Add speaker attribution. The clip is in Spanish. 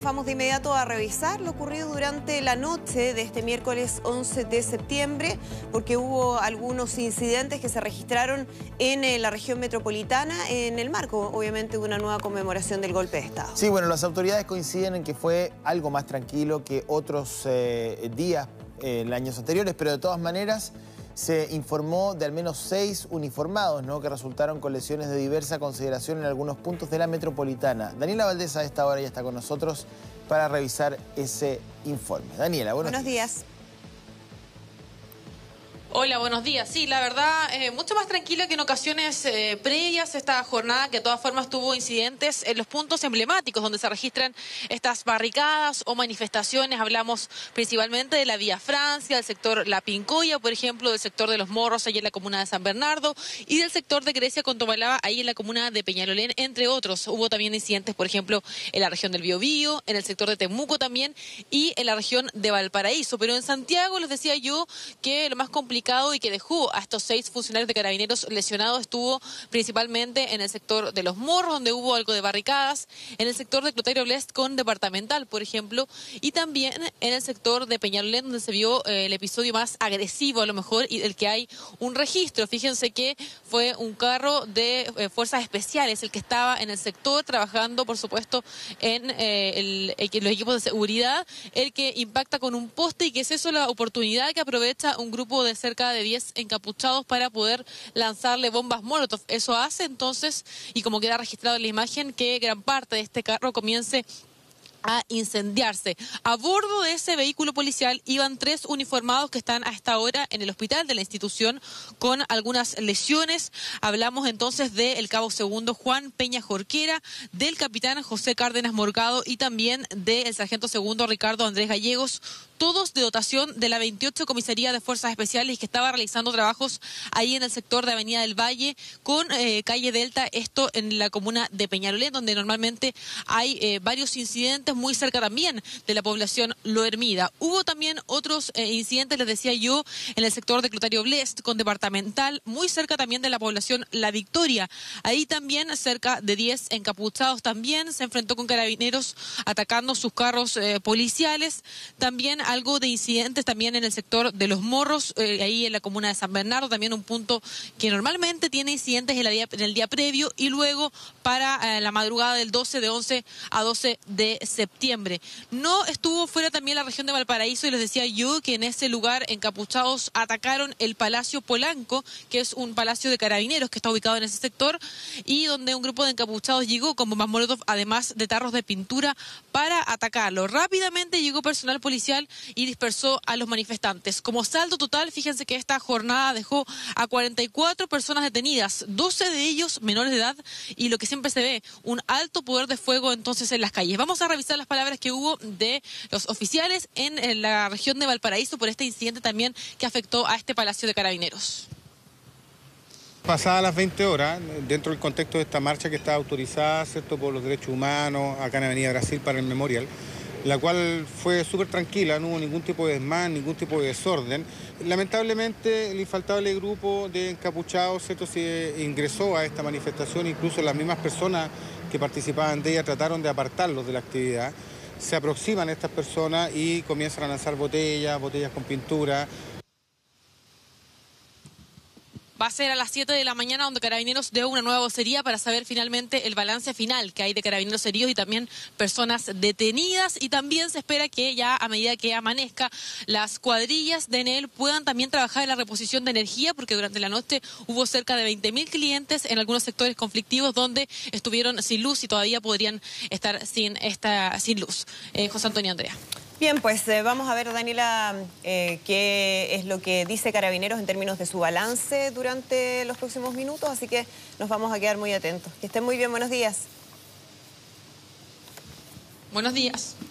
Speaker 1: vamos de inmediato a revisar lo ocurrido durante la noche de este miércoles 11 de septiembre, porque hubo algunos incidentes que se registraron en la región metropolitana en el marco, obviamente, de una nueva conmemoración del golpe de Estado.
Speaker 2: Sí, bueno, las autoridades coinciden en que fue algo más tranquilo que otros días en años anteriores, pero de todas maneras se informó de al menos 6 uniformados, ¿no?, que resultaron con lesiones de diversa consideración en algunos puntos de la metropolitana. Daniela Valdés a esta hora ya está con nosotros para revisar ese informe. Daniela, buenos días.
Speaker 3: Hola, buenos días. Sí, la verdad, mucho más tranquila que en ocasiones previas esta jornada, que de todas formas tuvo incidentes en los puntos emblemáticos donde se registran estas barricadas o manifestaciones. Hablamos principalmente de la Vía Francia, del sector La Pincoya, por ejemplo, del sector de Los Morros, allí en la comuna de San Bernardo, y del sector de Grecia con Tobalaba, ahí en la comuna de Peñalolén, entre otros. Hubo también incidentes, por ejemplo, en la región del Biobío, en el sector de Temuco también, y en la región de Valparaíso. Pero en Santiago les decía yo que lo más complicado y que dejó a estos 6 funcionarios de Carabineros lesionados estuvo principalmente en el sector de Los Morros, donde hubo algo de barricadas, en el sector de Clotario Blest con Departamental, por ejemplo, y también en el sector de Peñalolén, donde se vio el episodio más agresivo a lo mejor y del que hay un registro. Fíjense que fue un carro de fuerzas especiales el que estaba en el sector trabajando, por supuesto, en los equipos de seguridad, el que impacta con un poste, y que es eso la oportunidad que aprovecha un grupo de cerca de 10 encapuchados para poder lanzarle bombas Molotov. Eso hace entonces, y como queda registrado en la imagen, que gran parte de este carro comience a incendiarse. A bordo de ese vehículo policial iban 3 uniformados que están a esta hora en el hospital de la institución con algunas lesiones. Hablamos entonces del cabo segundo Juan Peña Jorquera, del capitán José Cárdenas Morgado y también del sargento segundo Ricardo Andrés Gallegos, todos de dotación de la 28 Comisaría de Fuerzas Especiales, que estaba realizando trabajos ahí en el sector de Avenida del Valle con calle Delta, esto en la comuna de Peñalolén, donde normalmente hay varios incidentes muy cerca también de la población Lo Hermida. Hubo también otros incidentes, les decía yo, en el sector de Clotario Blest con Departamental, muy cerca también de la población La Victoria. Ahí también cerca de 10 encapuchados también se enfrentó con Carabineros atacando sus carros policiales. También algo de incidentes también en el sector de Los Morros, ahí en la comuna de San Bernardo, también un punto que normalmente tiene incidentes en el día previo y luego para la madrugada del 12, de 11 a 12 de septiembre. No estuvo fuera también la región de Valparaíso, y les decía yo que en ese lugar encapuchados atacaron el Palacio Polanco, que es un palacio de Carabineros que está ubicado en ese sector, y donde un grupo de encapuchados llegó con bombas Molotov, además de tarros de pintura, para atacarlo. Rápidamente llegó personal policial y dispersó a los manifestantes. Como saldo total, fíjense que esta jornada dejó a 44 personas detenidas, 12 de ellos menores de edad, y lo que siempre se ve, un alto poder de fuego entonces en las calles. Vamos a revisar las palabras que hubo de los oficiales en la región de Valparaíso por este incidente también que afectó a este Palacio de Carabineros.
Speaker 4: Pasadas las 20 horas, dentro del contexto de esta marcha que está autorizada, ¿cierto?, por los derechos humanos, acá en Avenida Brasil para el Memorial, la cual fue súper tranquila, no hubo ningún tipo de desmán, ningún tipo de desorden. Lamentablemente, el infaltable grupo de encapuchados, ¿cierto?, se ingresó a esta manifestación, incluso las mismas personas que participaban de ella trataron de apartarlos de la actividad. Se aproximan estas personas y comienzan a lanzar botellas con pintura.
Speaker 3: Va a ser a las 7 de la mañana donde Carabineros dé una nueva vocería para saber finalmente el balance final que hay de Carabineros heridos y también personas detenidas. Y también se espera que ya a medida que amanezca las cuadrillas de Enel puedan también trabajar en la reposición de energía, porque durante la noche hubo cerca de 20.000 clientes en algunos sectores conflictivos donde estuvieron sin luz y todavía podrían estar sin luz. José Antonio Andrea.
Speaker 1: Bien, pues vamos a ver, Daniela, qué es lo que dice Carabineros en términos de su balance durante los próximos minutos, así que nos vamos a quedar muy atentos. Que estén muy bien, buenos días.
Speaker 3: Buenos días.